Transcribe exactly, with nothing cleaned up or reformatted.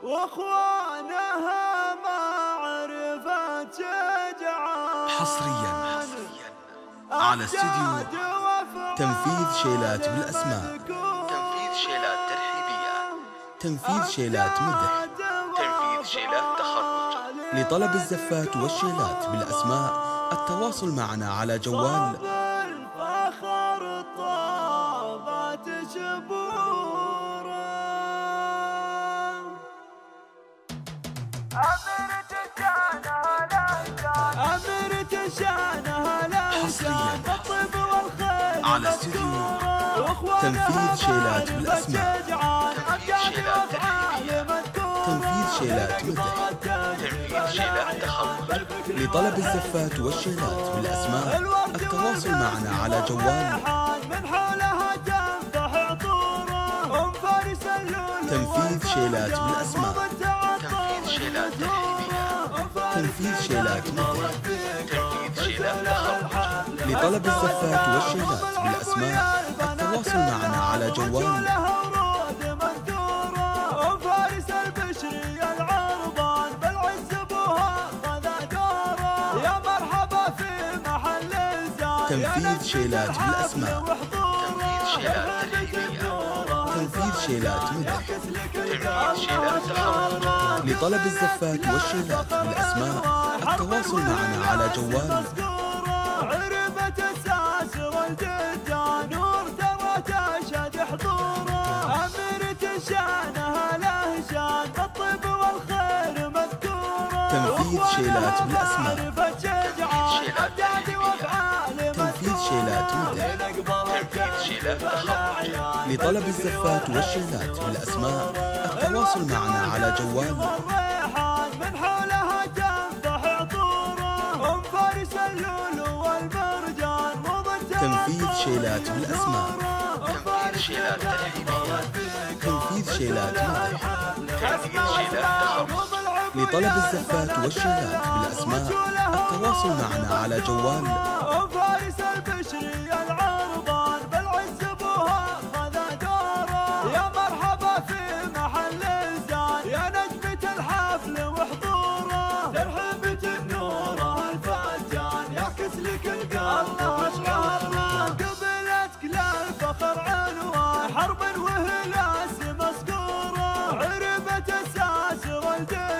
واخوانها ما عرفت شجعان. حصريا على استديو تنفيذ شيلات بالأسماء، تنفيذ شيلات ترحيبية، تنفيذ شيلات مدح، تنفيذ شيلات تخرج. لطلب الزفات والشيلات بالأسماء التواصل معنا على جوال الفخر طابت شبوره. أمرت شانها لهجان، أمرت شانها لهجان، الطيب والخير على استديو تنفيذ شيلات بالأسماء، تنفيذ شيلات ترحيبية، تنفيذ شيلات مدح، تنفيذ شيلات تخرج. لطلب الزفات والشيلات بالأسماء التواصل معنا على جوال من حولها تنفح عطوره. أم فارس اللؤلؤ تنفيذ شيلات بالأسماء، تنفيذ شيلات ترحيبية، تنفيذ شيلات مدح، تنفيذ شيلات تخرج. لطلب الزفات والشيلات بالأسماء التواصل معنا على جوال تنفيذ شيلات بالأسماء، تنفيذ شيلات ترحيبية، تنفيذ شيلات مدح، تنفيذ شيلات تخرج. لطلب الزفات والشيلات بالأسماء التواصل معنا على جوال عربة الساس والجدة نور ترى تشهد حضوره. أمرت شانها لهجان، الطيب والخير مذكوره. تنفيذ شيلات بالأسماء، تنفيذ شيلات ترحيبية، تنفيذ شيلات مدح، تنفيذ شيلات تخرج. لطلب الزفات والشيلات بالأسماء التواصل معنا على جوال الريحان من حولها تنفح عطوره. أم فارس اللؤلؤ والمرجان مضت تنفيذ شيلات بالأسماء، تنفيذ شيلات ترحيبية، تنفيذ شيلات مدح، تنفيذ شيلات تخرج. لطلب الزفات والشيلات بالأسماء التواصل معنا على جوال أم فارس البشري العربان بالعز بوها خذ دوره. يا مرحبا في محل الزان، يا نجمة الحفل وحضوره. ترحيبة النور الفجان يعكس لك القلب واشعاره. قبلتك للفخر عنوان، حرب وهلاس مسكوره. عربة الساس والجد